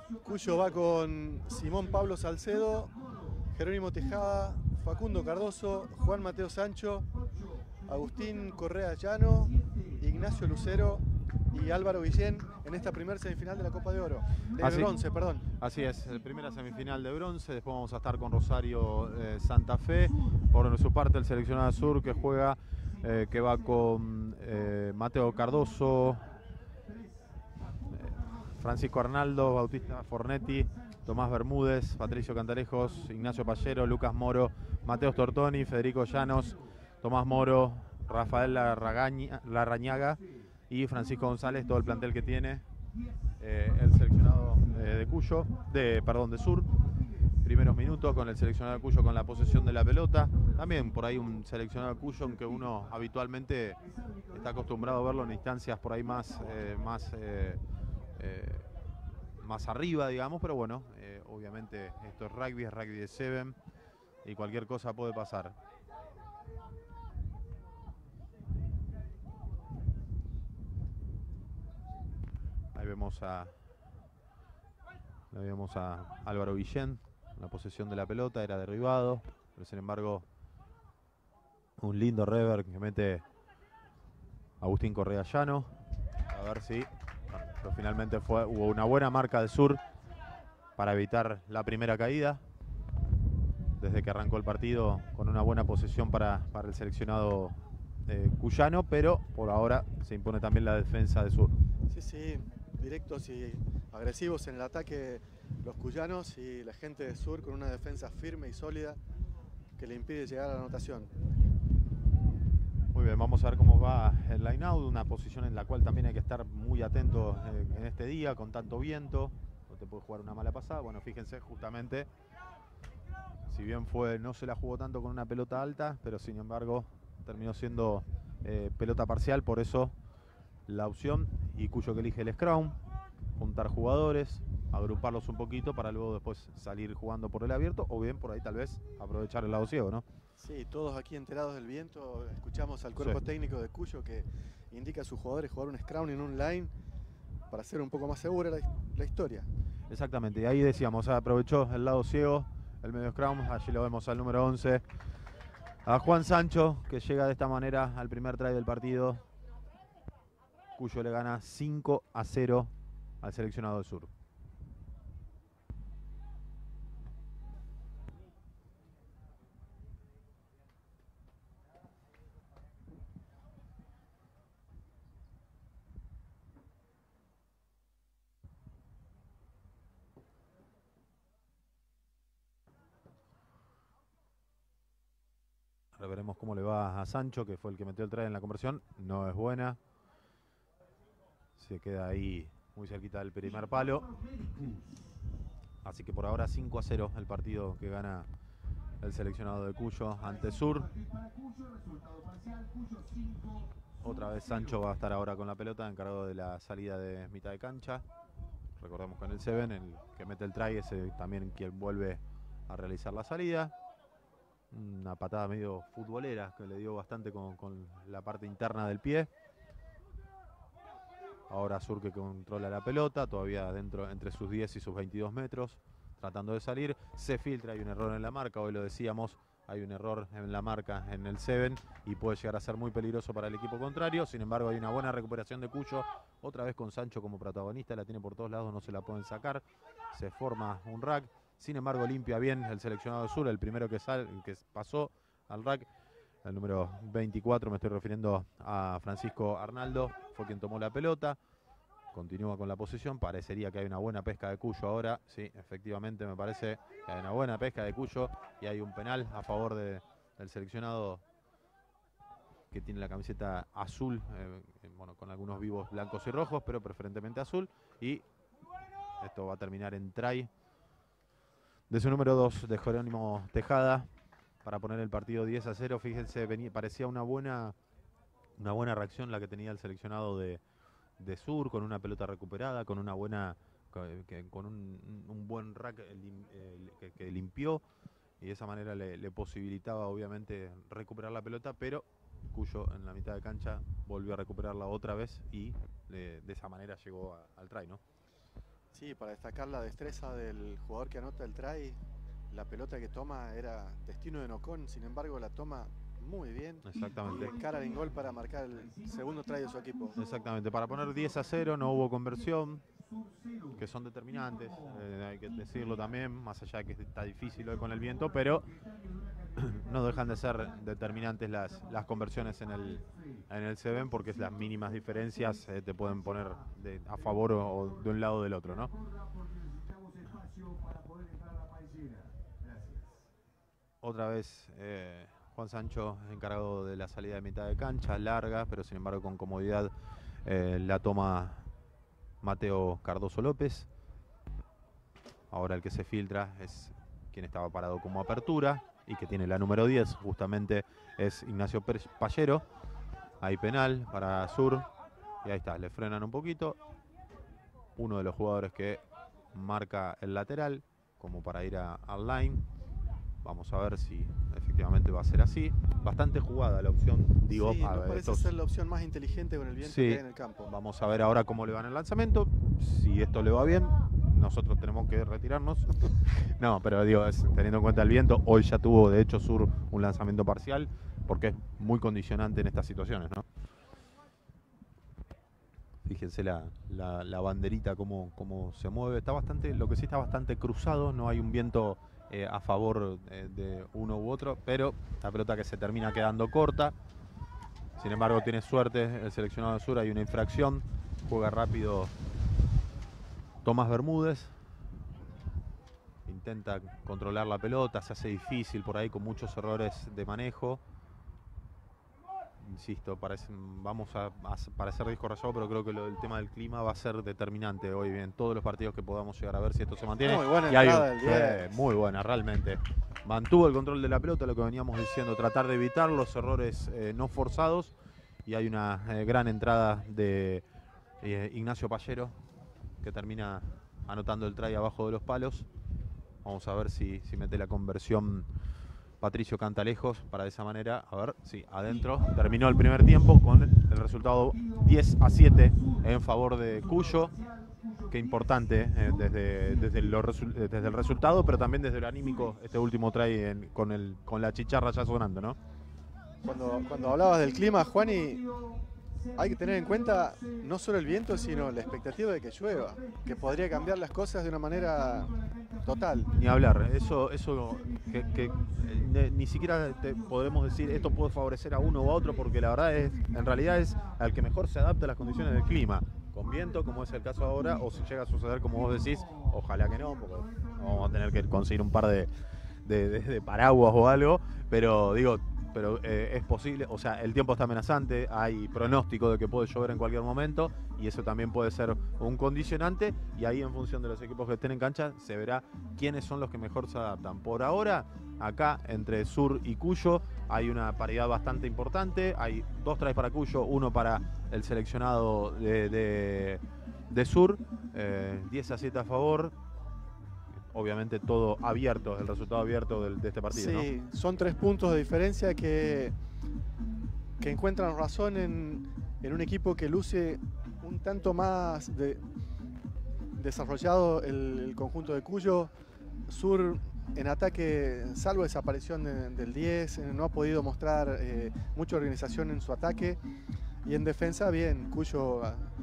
Cuyo va con Simón Pablo Salcedo, Jerónimo Tejada, Facundo Cardoso, Juan Mateo Sancho, Agustín Correa Llano, Ignacio Lucero y Álvaro Guillén en esta primera semifinal de la Copa de Oro. Bronce, perdón. Así es, primera semifinal de bronce. Después vamos a estar con Rosario Santa Fe. Por su parte, el seleccionado sur que juega, que va con Mateo Cardoso, Francisco Arnaldo, Bautista Fornetti, Tomás Bermúdez, Patricio Cantarejos, Ignacio Pallero, Lucas Moro, Mateo Tortoni, Federico Llanos, Tomás Moro, Rafael Larrañaga y Francisco González, todo el plantel que tiene el seleccionado de Cuyo, de Sur. Primeros minutos con el seleccionado de Cuyo con la posesión de la pelota. También por ahí un seleccionado de Cuyo, aunque uno habitualmente está acostumbrado a verlo en instancias por ahí más arriba, digamos, pero bueno, obviamente esto es rugby de 7 y cualquier cosa puede pasar. Ahí vemos a Álvaro Guillén, la posesión de la pelota, era derribado, pero sin embargo un lindo rever que mete Agustín Correa Llano. A ver si pero finalmente hubo una buena marca de Sur para evitar la primera caída. Desde que arrancó el partido con una buena posesión para el seleccionado cuyano, pero por ahora se impone también la defensa de Sur. Sí, directos y agresivos en el ataque los cuyanos y la gente de Sur con una defensa firme y sólida que le impide llegar a la anotación. Muy bien, vamos a ver cómo va el line-out, una posición en la cual también hay que estar muy atento en este día, con tanto viento, no te puede jugar una mala pasada. Bueno, fíjense, justamente, si bien no se la jugó tanto con una pelota alta, pero sin embargo terminó siendo pelota parcial, por eso la opción, y Cuyo que elige el scrum, juntar jugadores, agruparlos un poquito para luego después salir jugando por el abierto, o bien por ahí tal vez aprovechar el lado ciego, ¿no? Sí, todos aquí enterados del viento, escuchamos al cuerpo técnico de Cuyo que indica a sus jugadores jugar un scrum en un line para hacer un poco más segura la historia. Exactamente, y ahí decíamos, aprovechó el lado ciego, el medio scrum, allí lo vemos al número 11, a Juan Sancho, que llega de esta manera al primer try del partido. Cuyo le gana 5-0 al seleccionado del Sur. Ahora veremos cómo le va a Sancho, que fue el que metió el try en la conversión. No es buena. Se queda ahí muy cerquita del primer palo. Así que por ahora 5-0 el partido que gana el seleccionado de Cuyo ante Sur. Otra vez Sancho va a estar ahora con la pelota, encargado de la salida de mitad de cancha. Recordemos que en el 7, el que mete el try es también quien vuelve a realizar la salida. Una patada medio futbolera que le dio bastante con la parte interna del pie. Ahora Sur que controla la pelota, todavía dentro entre sus 10 y sus 22 metros, tratando de salir. Se filtra, hay un error en la marca, hoy lo decíamos, hay un error en la marca en el 7 y puede llegar a ser muy peligroso para el equipo contrario. Sin embargo, hay una buena recuperación de Cuyo, otra vez con Sancho como protagonista, la tiene por todos lados, no se la pueden sacar. Se forma un rack. Sin embargo, limpia bien el seleccionado de Sur, el primero que pasó al rack, el número 24, me estoy refiriendo a Francisco Arnaldo, fue quien tomó la pelota. Continúa con la posesión, parecería que hay una buena pesca de Cuyo ahora. Sí, efectivamente me parece que hay una buena pesca de Cuyo y hay un penal a favor del seleccionado que tiene la camiseta azul, bueno, con algunos vivos blancos y rojos, pero preferentemente azul. Y esto va a terminar en try de su número 2, de Jerónimo Tejada, para poner el partido 10-0. Fíjense, parecía una buena reacción la que tenía el seleccionado de Sur, con una pelota recuperada, con una buena con un buen rack que limpió, y de esa manera le posibilitaba obviamente recuperar la pelota, pero Cuyo en la mitad de cancha volvió a recuperarla otra vez y de esa manera llegó al try, ¿no? Sí, para destacar la destreza del jugador que anota el try, la pelota que toma era destino de Nocón, sin embargo la toma muy bien. Exactamente. Y encara el gol para marcar el segundo try de su equipo. Exactamente, para poner 10-0 no hubo conversión, que son determinantes, hay que decirlo también, más allá de que está difícil hoy con el viento, pero no dejan de ser determinantes las conversiones en el Seven, porque las mínimas diferencias te pueden poner a favor o de un lado o del otro, ¿no? Otra vez Juan Sancho encargado de la salida de mitad de cancha, larga, pero sin embargo con comodidad la toma Mateo Cardoso López. Ahora el que se filtra es quien estaba parado como apertura y que tiene la número 10, justamente es Ignacio Pallero. Hay penal para Sur y ahí está, le frenan un poquito. Uno de los jugadores que marca el lateral como para ir al line. Vamos a ver si efectivamente va a ser así. Bastante jugada la opción, digo. Sí, no parece ser la opción más inteligente con el viento que hay en el campo. Vamos a ver ahora cómo le va en el lanzamiento. Si esto le va bien, nosotros tenemos que retirarnos. No, pero digo, teniendo en cuenta el viento, hoy ya tuvo de hecho Sur un lanzamiento parcial, porque es muy condicionante en estas situaciones, ¿no? Fíjense la banderita cómo se mueve. Está bastante, lo que sí está bastante cruzado, no hay un viento a favor de uno u otro, pero la pelota que se termina quedando corta. Sin embargo, tiene suerte el seleccionado de Sur, hay una infracción, juega rápido Tomás Bermúdez, intenta controlar la pelota, se hace difícil por ahí con muchos errores de manejo. Insisto, vamos a parecer disco rayado, pero creo que el tema del clima va a ser determinante hoy en todos los partidos que podamos llegar a ver si esto se mantiene. Muy buena entrada del 10. Muy buena, realmente. Mantuvo el control de la pelota, lo que veníamos diciendo, tratar de evitar los errores no forzados. Y hay una gran entrada de Ignacio Pallero, que termina anotando el try abajo de los palos. Vamos a ver si mete la conversión Patricio Cantalejos para de esa manera. A ver, sí, adentro. Terminó el primer tiempo con el resultado 10-7 en favor de Cuyo. Qué importante desde el resultado, pero también desde el anímico, este último try con la chicharra ya sonando, ¿no? Cuando hablabas del clima, Juani, hay que tener en cuenta no solo el viento, sino la expectativa de que llueva, que podría cambiar las cosas de una manera total. Ni hablar, eso que ni siquiera podemos decir esto puede favorecer a uno u a otro, porque la verdad en realidad es al que mejor se adapta a las condiciones del clima, con viento, como es el caso ahora, o si llega a suceder como vos decís, ojalá que no, porque vamos a tener que conseguir un par de paraguas o algo, pero digo, es posible, o sea, el tiempo está amenazante, hay pronóstico de que puede llover en cualquier momento y eso también puede ser un condicionante, y ahí en función de los equipos que estén en cancha se verá quiénes son los que mejor se adaptan. Por ahora, acá entre Sur y Cuyo hay una paridad bastante importante, hay 2 tries para Cuyo, 1 para el seleccionado de Sur, 10-7 a favor. Obviamente todo abierto, el resultado abierto de este partido. Sí, ¿no? Son 3 puntos de diferencia que encuentran razón en un equipo que luce un tanto más desarrollado el conjunto de Cuyo. Sur en ataque, salvo desaparición del 10, no ha podido mostrar mucha organización en su ataque. Y en defensa, bien, Cuyo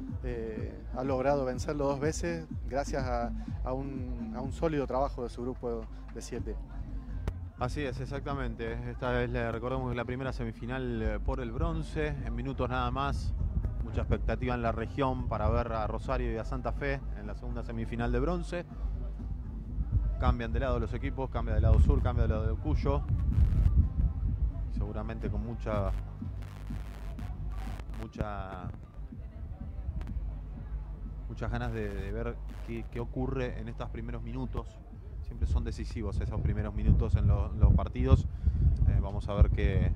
ha logrado vencerlo 2 veces gracias a un sólido trabajo de su grupo de 7. Así es, exactamente. Esta es recordemos que la primera semifinal por el bronce, en minutos nada más. Mucha expectativa en la región para ver a Rosario y a Santa Fe en la segunda semifinal de bronce. Cambian de lado los equipos, cambia de lado Sur, cambia de lado de Cuyo. Seguramente con muchas ganas de ver qué ocurre en estos primeros minutos. Siempre son decisivos esos primeros minutos en los partidos. Vamos a ver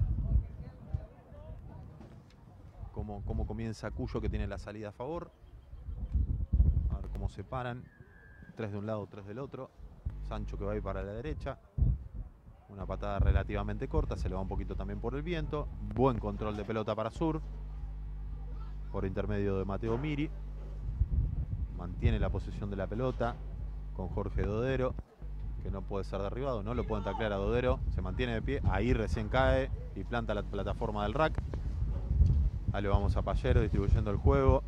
cómo comienza Cuyo, que tiene la salida a favor. A ver cómo se paran. 3 de un lado, 3 del otro. Sancho que va a ir para la derecha. Una patada relativamente corta, se le va un poquito también por el viento. Buen control de pelota para Sur, por intermedio de Mateo Miri. mantiene la posesión de la pelota con Jorge Dodero, que no puede ser derribado, no lo pueden taclear a Dodero, se mantiene de pie, ahí recién cae y planta la plataforma del rack. Ahí lo vamos a Pallero distribuyendo el juego.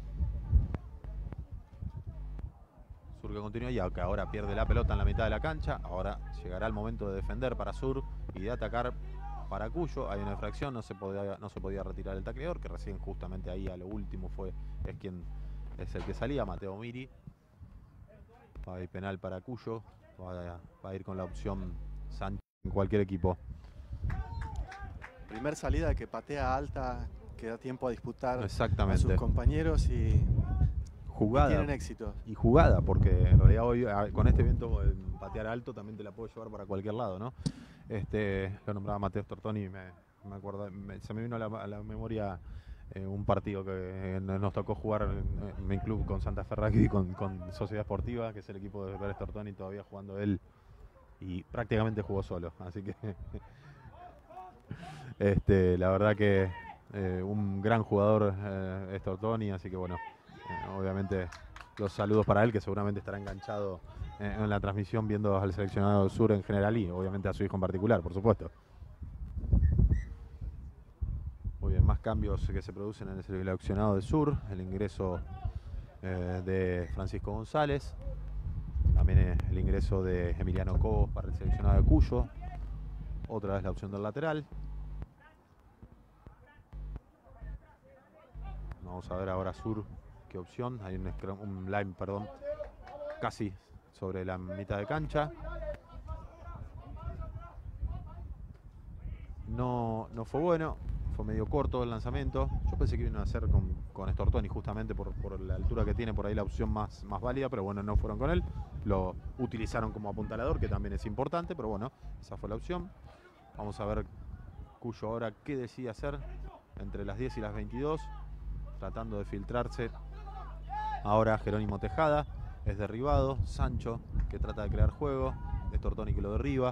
Sur que continúa y aunque ahora pierde la pelota en la mitad de la cancha, ahora llegará el momento de defender para Sur y de atacar para Cuyo. Hay una infracción, no se podía retirar el tacleador, que recién justamente ahí a lo último es el que salía, Mateo Miri. Va a ir penal para Cuyo, va a ir con la opción Sánchez en cualquier equipo. Primer salida que patea alta, que da tiempo a disputar Exactamente. a sus compañeros y jugada. Tienen éxito. Y jugada, porque en realidad hoy con este viento patear alto también te la puedo llevar para cualquier lado, ¿no? Lo nombraba Mateo Stortoni y me acuerdo, se me vino a la memoria un partido que nos tocó jugar en mi club con Santa Fe Rugby, con Sociedad Esportiva, que es el equipo de Pérez Stortoni, todavía jugando él y prácticamente jugó solo, así que la verdad que un gran jugador Stortoni, así que bueno, obviamente los saludos para él, que seguramente estará enganchado en la transmisión viendo al seleccionado del Sur en general y obviamente a su hijo en particular, por supuesto. Muy bien, más cambios que se producen en el seleccionado del Sur, el ingreso de Francisco González, también el ingreso de Emiliano Cobos para el seleccionado de Cuyo, otra vez la opción del lateral. Vamos a ver ahora Sur qué opción, hay un line, perdón, casi sobre la mitad de cancha. No fue bueno, fue medio corto el lanzamiento. Yo pensé que iban a hacer con Stortoni justamente por la altura que tiene, por ahí la opción más válida, pero bueno, no fueron con él. Lo utilizaron como apuntalador, que también es importante, pero bueno, esa fue la opción. Vamos a ver Cuyo ahora qué decide hacer entre las 10 y las 22, tratando de filtrarse. Ahora Jerónimo Tejada es derribado, Sancho que trata de crear juego, Stortoni que lo derriba.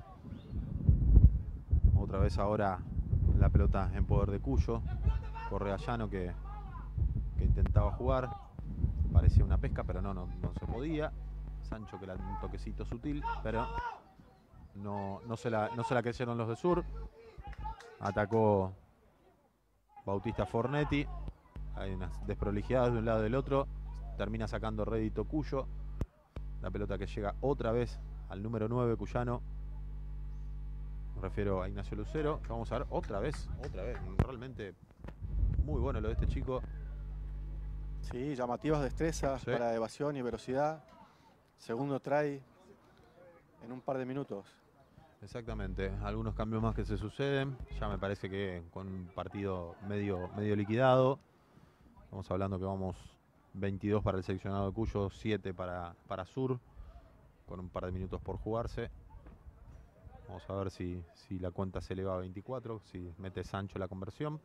Otra vez ahora la pelota en poder de Cuyo, Correa Llano que intentaba jugar, parecía una pesca pero no se podía. Sancho que le da un toquecito sutil, pero no se la creyeron los de Sur. Atacó Bautista Fornetti, hay unas desprolijidades de un lado y del otro, termina sacando rédito Cuyo. La pelota que llega otra vez al número 9 cuyano, me refiero a Ignacio Lucero, que vamos a ver otra vez, realmente muy bueno lo de este chico. Sí, llamativas destrezas para evasión y velocidad. Segundo try en un par de minutos. Exactamente, algunos cambios más que se suceden, ya me parece que con un partido medio liquidado. Estamos hablando que vamos 22 para el seleccionado de Cuyo, 7 para Sur, con un par de minutos por jugarse. Vamos a ver si la cuenta se eleva a 24, si mete Sancho la conversión.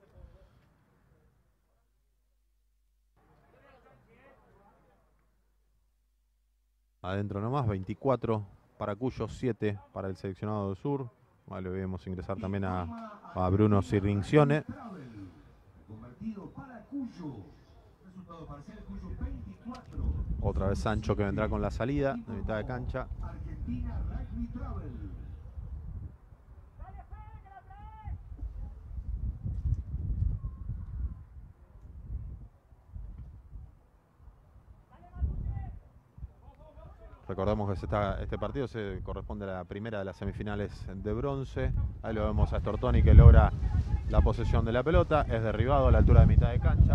Adentro nomás, 24 para Cuyo, 7 para el seleccionado del Sur. Vale, vemos ingresar también a Bruno Sirrincione. Otra vez Sancho que vendrá con la salida de mitad de cancha. Recordamos que este partido se corresponde a la primera de las semifinales de bronce. Ahí lo vemos a Stortoni que logra la posesión de la pelota. Es derribado a la altura de mitad de cancha.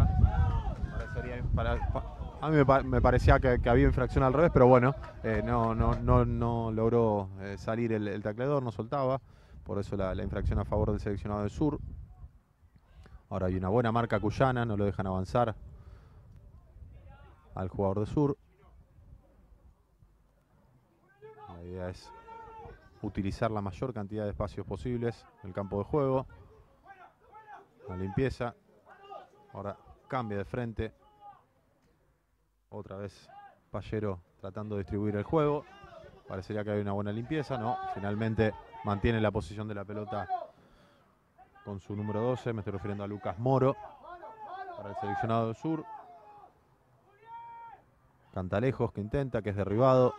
A mí me parecía que había infracción al revés, pero bueno, no logró salir el tacleador, no soltaba. Por eso la infracción a favor del seleccionado del Sur. Ahora hay una buena marca cuyana, no lo dejan avanzar al jugador de Sur. La idea es utilizar la mayor cantidad de espacios posibles en el campo de juego. La limpieza. Ahora cambia de frente. Otra vez Pallero tratando de distribuir el juego. Parecería que hay una buena limpieza. No, finalmente mantiene la posición de la pelota con su número 12. Me estoy refiriendo a Lucas Moro para el seleccionado del Sur. Cantalejos que intenta, que es derribado.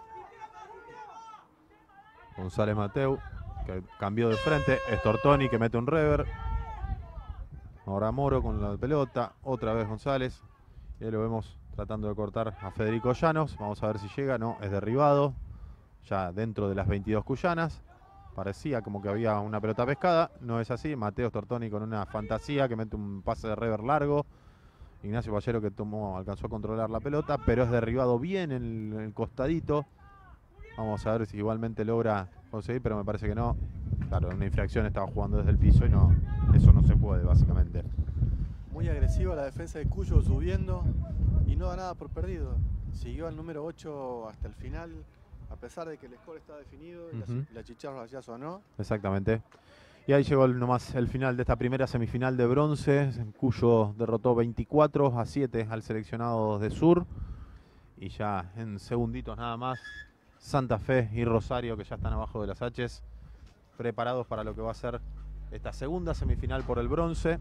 González Mateu, que cambió de frente. Stortoni, que mete un rever. Ahora Moro con la pelota. Otra vez González. Y ahí lo vemos tratando de cortar a Federico Llanos. Vamos a ver si llega. No, es derribado. Ya dentro de las 22 cuyanas. Parecía como que había una pelota pescada. No es así. Mateo Stortoni con una fantasía que mete un pase de rever largo. Ignacio Pallero que alcanzó a controlar la pelota, pero es derribado bien en el costadito. Vamos a ver si igualmente logra conseguir, pero me parece que no. Claro, en una infracción estaba jugando desde el piso y no, eso no se puede básicamente. Muy agresiva la defensa de Cuyo, subiendo y no da nada por perdido. Siguió al número 8 hasta el final, a pesar de que el score está definido y la chicharra ya sonó. Exactamente. Y ahí llegó nomás el final de esta primera semifinal de bronce. Cuyo derrotó 24-7 al seleccionado de Sur. Y ya en segunditos nada más, Santa Fe y Rosario, que ya están abajo de las H's, preparados para lo que va a ser esta segunda semifinal por el bronce.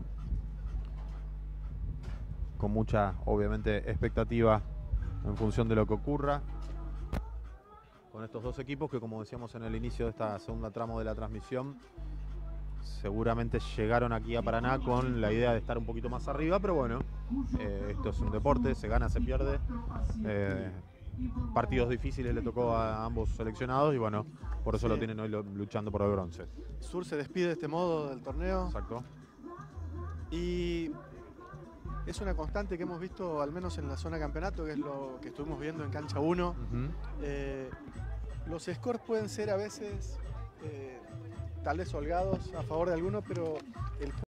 Con mucha, obviamente, expectativa en función de lo que ocurra con estos dos equipos que, como decíamos en el inicio de esta segunda tramo de la transmisión, seguramente llegaron aquí a Paraná con la idea de estar un poquito más arriba, pero bueno, esto es un deporte, se gana, se pierde. Partidos difíciles le tocó a ambos seleccionados y bueno, por eso lo tienen hoy luchando por el bronce. Sur se despide de este modo del torneo. Exacto. Y es una constante que hemos visto, al menos en la zona campeonato, que es lo que estuvimos viendo en cancha 1. Los scores pueden ser a veces tal vez holgados a favor de algunos, pero el